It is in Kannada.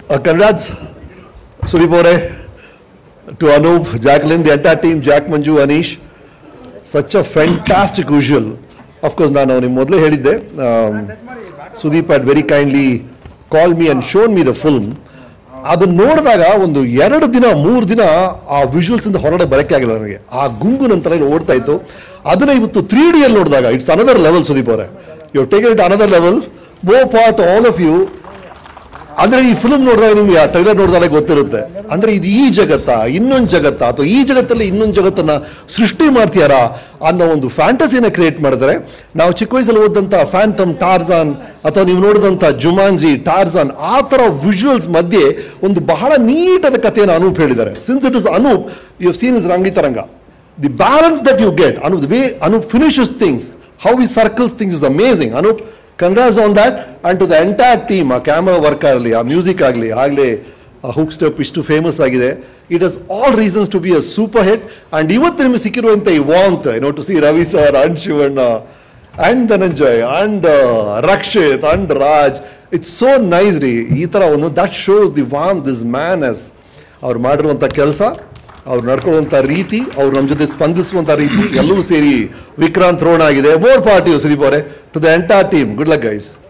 Congrats, Sudeep Ore, to Anup, Jacqueline, the entire team, Jack, Manju, Anish. Such a fantastic visual. Of course, Sudeep had very kindly called me and shown me the film. ಅದನ್ನ ನೋಡಿದಾಗ ಒಂದು 2 ದಿನ 3 ದಿನ ಆ ವಿಜುವಲ್ಸ್ ಇಂದ ಹೊರಗಡೆ ಬರಕ್ಕೆ ಆಗಿಲ್ಲ ನನಗೆ. ಆ ಗುಂಗು ನಂತರ ಓಡ್ತಾ ಇತ್ತು. ಅದನ್ನ ಇವತ್ತು 3D ಅಲ್ಲಿ ನೋಡಿದಾಗ ಇಟ್ಸ್ ಅನದರ್ ಲೆವೆಲ್. ಸುದೀಪ್ ಅವರೇ, you take it another level. Go part all of you. ಅಂದ್ರೆ ಈ ಫಿಲ್ಮ್ ನೋಡಿದಾಗ ನಿಮ್ಗೆ ಆ ಟ್ರೈಲರ್ ನೋಡಿದಾಗ ಗೊತ್ತಿರುತ್ತೆ, ಅಂದ್ರೆ ಇದು ಈ ಜಗತ್ತ ಇನ್ನೊಂದು ಜಗತ್ತ ಅಥವಾ ಈ ಜಗತ್ತಲ್ಲಿ ಇನ್ನೊಂದು ಜಗತ್ತನ್ನ ಸೃಷ್ಟಿ ಮಾಡ್ತೀಯಾರಾ ಅನ್ನೋ ಒಂದು ಫ್ಯಾಂಟಸಿನ ಕ್ರಿಯೇಟ್ ಮಾಡಿದ್ರೆ. ನಾವು ಚಿಕ್ಕ ವಯಸ್ಸಲ್ಲಿ ಓದಂತ ಫ್ಯಾಂಟಮ್, ಟಾರ್ಜಾನ್ ಅಥವಾ ನೀವು ನೋಡಿದಂತ ಜುಮಾನ್ಜಿ, ಟಾರ್ಜಾನ್ ಆ ತರ ವಿಜುವಲ್ಸ್ ಮಧ್ಯೆ ಒಂದು ಬಹಳ ನೀಟಾದ ಕಥೆಯನ್ನು ಅನೂಪ್ ಹೇಳಿದ್ದಾರೆ. Since it is Anup, you have seen is Rangitaranga. The balance that you get, Anup, the way Anup finishes things, how he circles things is amazing. Anup, congrats on that, and to the entire team, our camera work agli, our music agli, a hook step ishtu famous agide. It has all reasons to be a super hit, and ivattu niಮಗೆ ಸಿಕ್ಕಿರುವಂತ ಈ warmth, to see Ravi sir and Shivan and Dhananjay and Rakshit and Raj, it's so nice ರೀ. ಈ ತರ ಒಂದು that shows the warmth this man has. ಅವ್ರು ಮಾಡಿರುವಂತ ಕೆಲಸ, ಅವ್ರು ನಡ್ಕೊಳ್ಳುವಂತ ರೀತಿ, ಅವ್ರು ನಮ್ಮ ಜೊತೆ ಸ್ಪಂದಿಸುವಂತ ರೀತಿ ಎಲ್ಲವೂ ಸೇರಿ ವಿಕ್ರಾಂತ್ ರೋಣ ಆಗಿದೆ. ಮೋರ್ ಪಾರ್ಟಿ ಸುದೀಪ್ ಅವರೇ, to the entire team, good luck guys.